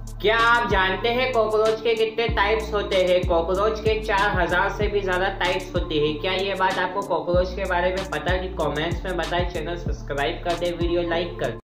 क्या आप जानते हैं कॉकरोच के कितने टाइप्स होते हैं? कॉकरोच के 4000 से भी ज्यादा टाइप्स होते हैं। क्या ये बात आपको कॉकरोच के बारे में पता? कि कमेंट्स में बताएं। चैनल सब्सक्राइब कर दे, वीडियो लाइक कर।